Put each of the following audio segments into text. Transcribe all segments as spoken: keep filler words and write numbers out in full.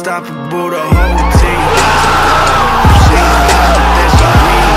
unstoppable, the whole team. She ain't got it, then she green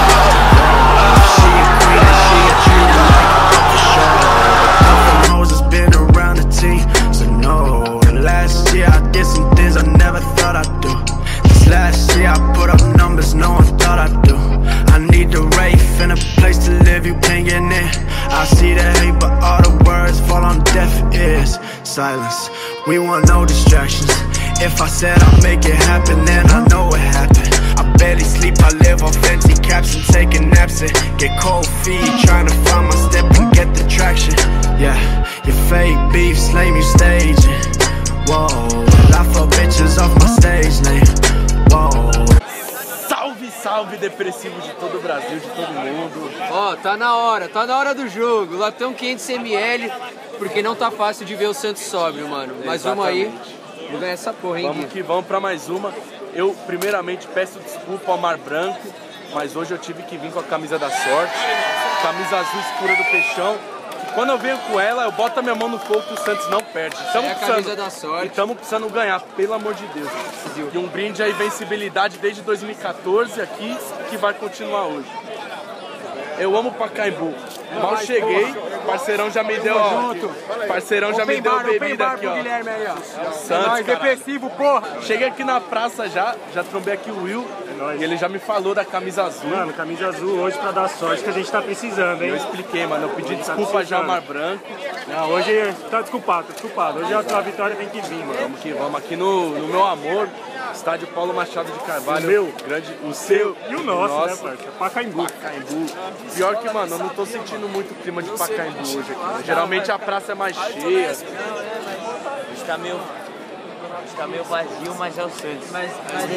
like she a queen and she a dream like for sure. Nothing knows has been around the team, so no. Last year I did some things I never thought I'd do. This last year I put up numbers no one thought I'd do. I need the Wraith and a place to live, you can't get in. I see the hate but all the words fall on deaf ears. Silence, we want no distractions. If I said I'd make it happen, then I know it happened. I barely sleep, I live on fancy caps and taking naps and get cold feet, trying to find my step and get the traction. Yeah, your fake beef, slame you staging. Whoa, I fuck bitches off my stage name. Whoa. Salve, salve, depressivos de todo o Brasil, de todo mundo. Ó, oh, tá na hora, tá na hora do jogo. Latão quinhentos mililitros, porque não tá fácil de ver o Santos sóbrio, mano. Mas vamos aí, vou ganhar essa porra, hein, Vamos Gui? que vamos pra mais uma. Eu, primeiramente, peço desculpa ao Mar Branco, mas hoje eu tive que vir com a camisa da sorte, camisa azul escura do Peixão. Quando eu venho com ela, eu boto a minha mão no fogo que o Santos não perde. Tamo é a camisa da sorte. E estamos precisando ganhar, pelo amor de Deus. E um brinde à invencibilidade desde dois mil e quatorze aqui, que vai continuar hoje. Eu amo Pacaembu. Mal cheguei, parceirão já me deu, ó. Parceirão já me deu bebida aqui, ó. Santos, depressivo, porra. Cheguei aqui na praça já, já trombei aqui o Will. E ele já me falou da camisa azul. Mano, camisa azul hoje pra dar sorte que a gente tá precisando, hein? Eu expliquei, mano. Eu pedi desculpa já ao Mar Branco. Não, hoje tá desculpado, tá desculpado. Hoje a tua vitória tem que vir, mano. Vamos que vamos. Aqui no, no meu amor, estádio Paulo Machado de Carvalho. O meu? Grande, o seu E o nosso, o nosso, né, parceiro? Pacaembu. Pacaembu. Pior que, mano, eu não tô sentindo muito o clima de Pacaembu hoje aqui. Né? Geralmente a praça é mais cheia. Hoje tá meio... Tá meio vazio, mas é o Santos. Mas, mas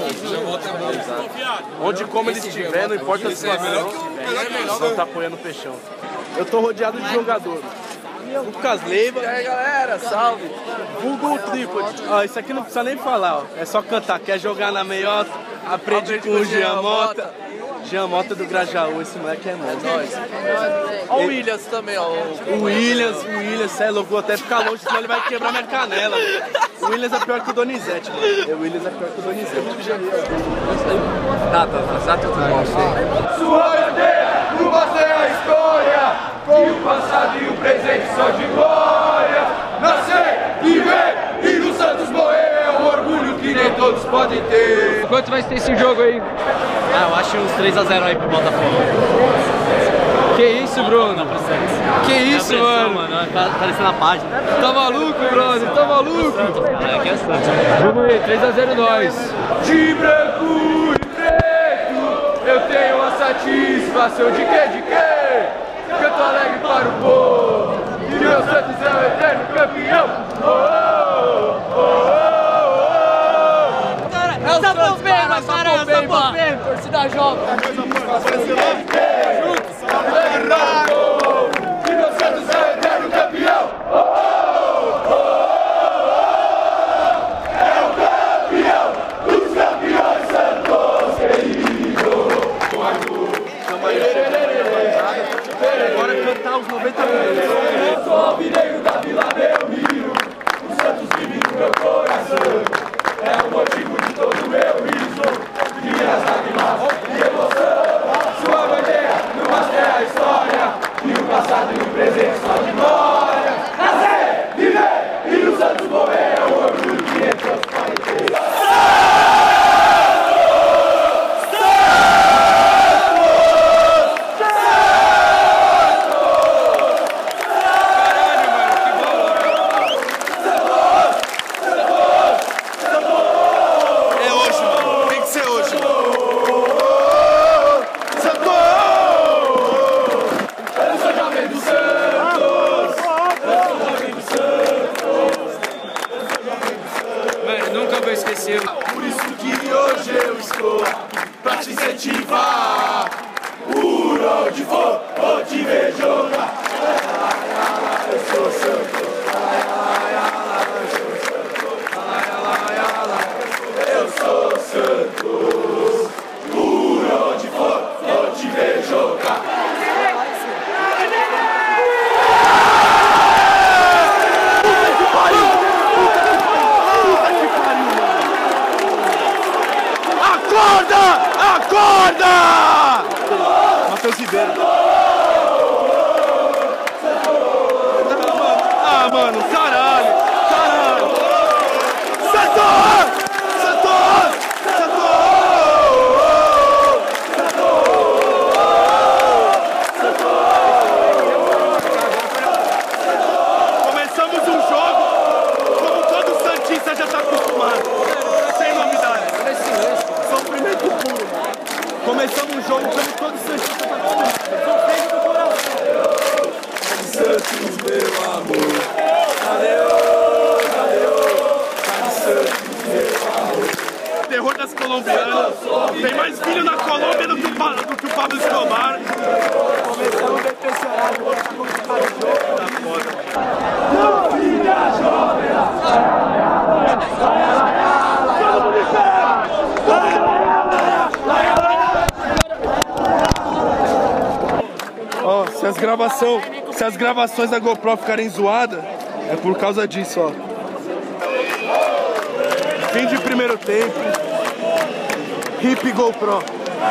onde como ele estiver, não importa a situação, não tá apoiando o Peixão. Eu tô rodeado de jogadores. Lucas Leiva. E aí, galera, salve. Vulgo Trípode. Ó, isso aqui não precisa nem falar, ó. É só cantar. Quer jogar na meiota? Aprende com o Jean Mota. Jean Mota do Grajaú, esse moleque é monstro. É nóis. Ó o Williams também, ó. O Williams, o Williams, cê é louco, vou até ficar longe, senão ele vai quebrar minha canela. O Williams é pior que o Donizete, mano. O Williams é pior que o Donizete. Tá, tá, tá, tá tudo bom. Sua bandeira, o você é a história. E o passado e o presente só de glória. Nascer, viver e no Santos morrer é um orgulho que nem todos podem ter. Quanto vai ser esse jogo aí? Ah, eu acho uns três a zero aí pro Botafogo. Que isso, Bruno? Que isso, mano? mano? Tá aparecendo na página. Tá maluco, brother? Tá maluco? É, aqui é Santos. Vamos aí, três a zero nós. De branco e preto, eu tenho a satisfação de que, de que? Canto alegre para o povo, e meu Santos é o eterno campeão. Oh, oh, oh, oh, oh. É o Santos, cara, cara, é o Santos, torcida jovem. E meu Santos é o eterno campeão. Oh, oh, oh, oh. É o campeão dos campeões Santos querido. Agora cantar os noventa minutos. Eu sou alvinegro da Vila Belmiro. O Santos vive no meu coração. É o motivo de todo o meu riso. Minhas lágrimas e emoção. Sua bandeira no master é a história. E o passado e o presente só de glória. Nascer, viver e no Santos morrer é o orgulho que nem todos podem ter. Por isso que hoje eu estou pra te incentivar. Por onde for, vou te ver jogar. Eu sou Santos. Eu sou Santos. Por onde for, vou te ver jogar. Acorda! Acorda! Matheus Ribeiro. Ah, mano, caralho! Caralho! Setor! Setor! Começamos um jogo como todo santista já tá acostumado. Sem novidade. Sofrimento puro. Começamos um jogo como todo santista tá acostumado. Sofrimento do coração. Santos, meu amor. Valeu, valeu. Santos, meu amor. Terror das colombianas. Tem mais filho na Colômbia do que o, pa do que o Pablo Escobar. Começamos depressionado. Tá foda. Ó, se as gravações, se as gravações da GoPro ficarem zoadas, é por causa disso, ó. Fim de primeiro tempo. Hip GoPro.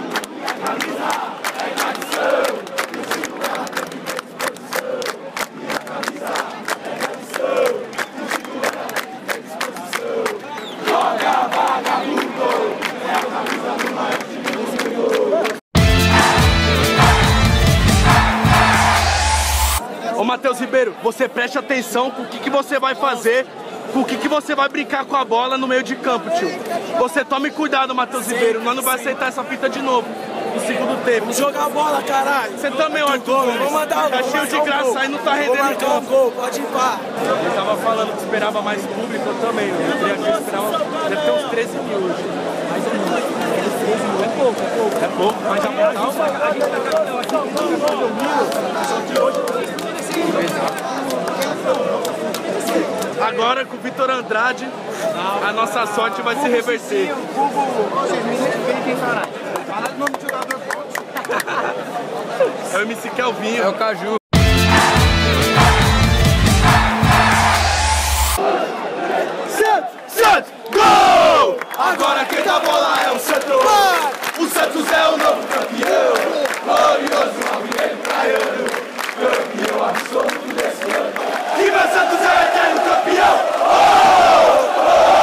Ô Matheus Ribeiro, você preste atenção com o que, que você vai fazer, com o que, que você vai brincar com a bola no meio de campo, tio. Você tome cuidado, Matheus Ribeiro, nós não vai aceitar essa fita de novo no segundo tempo. Vamos jogar a bola, caralho. Você também, Arthur. Vamos mandar, tá cheio de graça aí, não tá rendendo gol. gol. Pode ir pá. Eu tava falando que esperava mais público, eu também. Eu queria que eu esperava, deve ter uns treze mil hoje. Mas é muito. treze mil é pouco, é pouco. É pouco, mas já tá. A gente tá campeão aqui, só que hoje agora com o Vitor Andrade, a nossa sorte vai se reverter. É o M C Kelvinho. É o Caju. Santos, Santos, gol! Agora quem dá bola é o Santos. O Santos é o novo campeão. Glorioso, alvinegro praiano. Campeão absoluto desse ano. E meu Santos é o eterno campeão. Oh, oh,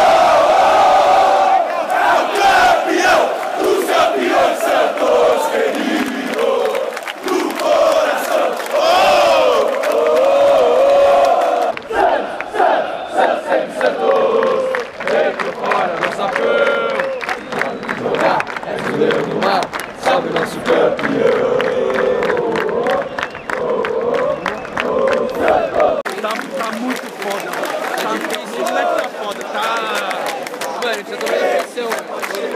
oh. É o campeão dos campeões Santos querido do coração. Oh, oh, oh. Santos, Santos, Santos, Santos. Vem pro fora, nosso campeão. Jogar é goleiro do mar. Salve nosso campeão. Tá, tá muito foda, mano. Tá, o moleque tá foda, tá... Mano, já tô vendo pressão, mano. Tô vendo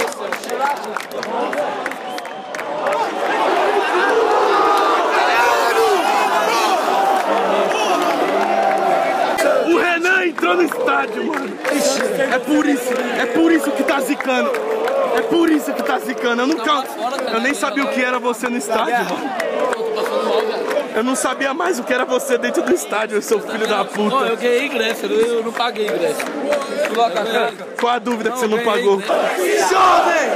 O Renan entrou no estádio, mano. É por isso, é por isso que tá zicando. É por isso que tá zicando. Eu nunca... Eu nem sabia o que era você no estádio, mano. Eu não sabia mais o que era você dentro do estádio, seu filho da puta. Não, eu ganhei ingresso, eu não paguei ingresso. Qual a dúvida que você não pagou? Jovem!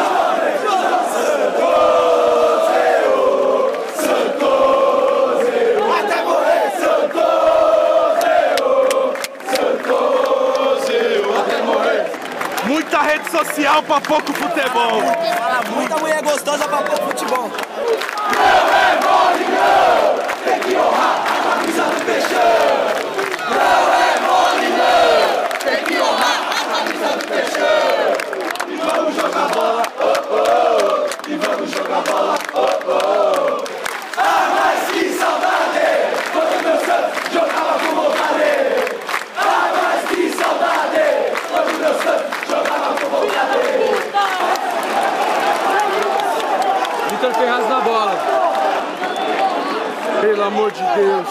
Até morrer, Santos! Santos! Até morrer! Muita rede social pra pouco futebol. Muita mulher gostosa pra pôr futebol. Não é mole, não! Tem que honrar a camisa do Peixão! Não é mole, não! Tem que honrar a camisa do Peixão! E vamos jogar bola, oh, oh! E vamos jogar bola, oh, oh! Ah, mas que saudade! Quando meu Santos jogava com vontade! Ah, mas que saudade! Quando meu Santos jogava com vontade! Vitor Ferraz na bola. Pelo amor de Deus.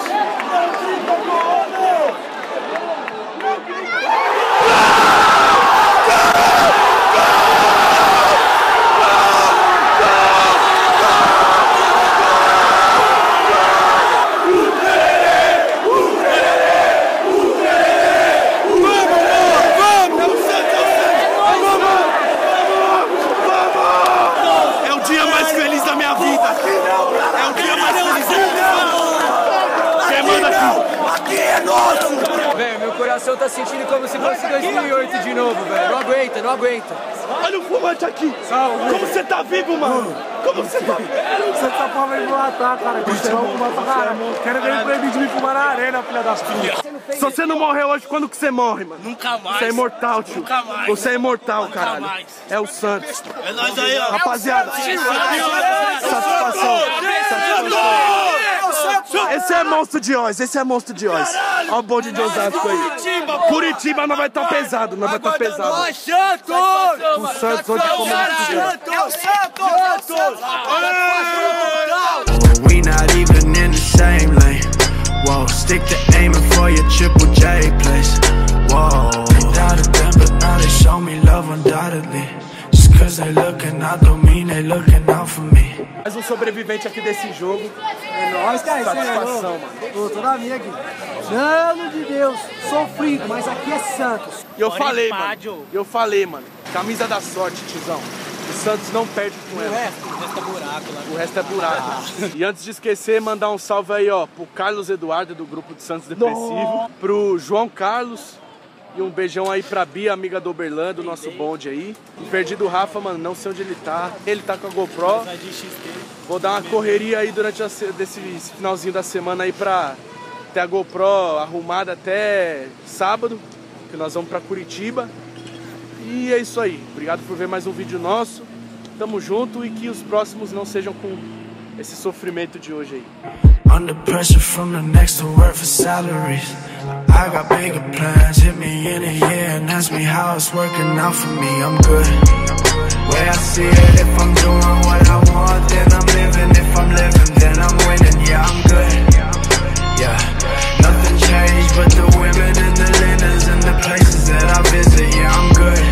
Vamos! coração tá sentindo como se fosse dois mil e oito de novo, velho. Não aguenta, não aguenta. Olha o fumante aqui. Como você tá vivo, mano? Como você tá vivo? Você tá pra me matar, cara. Você vai fumar pra caralho. Quero ver ele proibir de me fumar na arena, filha das putas. Se você não morreu hoje, quando que você morre, mano? Nunca mais. Você é imortal, tio. Nunca mais. Você é imortal, Nunca caralho. mais. É o Santos. É nóis aí, ó. Rapaziada, satisfação. Satisfação. Esse é monstro de Oz, esse é monstro de Oz. Olha o bonde de Osasco aí. Curitiba não vai estar pesado, não vai estar pesado. O Santos hoje como É o Santos! We not even in the same lane. Whoa, stick to aiming for your triple J place. Whoa, they doubted them, but now they show me love undoubtedly. Just cause they looking out don't mean they looking out for me. Mais um sobrevivente aqui desse jogo. É nóis, cara. Satisfação, mano. Ô, tô na minha aqui. Mano de Deus, sofrido, mas aqui é Santos. E eu falei, mano. Eu falei, mano. Camisa da sorte, tizão. O Santos não perde com ela. O resto é buraco lá. O resto é buraco. E antes de esquecer, mandar um salve aí, ó, pro Carlos Eduardo, do grupo de Santos Depressivo. Pro João Carlos. E um beijão aí pra Bia, amiga do Oberlando, nosso bonde aí. O perdido Rafa, mano, não sei onde ele tá. Ele tá com a GoPro. Vou dar uma correria aí durante a, desse finalzinho da semana aí pra ter a GoPro arrumada até sábado, que nós vamos pra Curitiba. E é isso aí. Obrigado por ver mais um vídeo nosso. Tamo junto e que os próximos não sejam com esse sofrimento de hoje aí. Under pressure from the next to work for salaries. I got bigger plans, hit me in a year and ask me how it's working out for me. I'm good. Way I see it, if I'm doing what I want, then I'm living. If I'm living, then I'm winning. Yeah, I'm good. Yeah, nothing changed but the women and the linens and the places that I visit. Yeah, I'm good.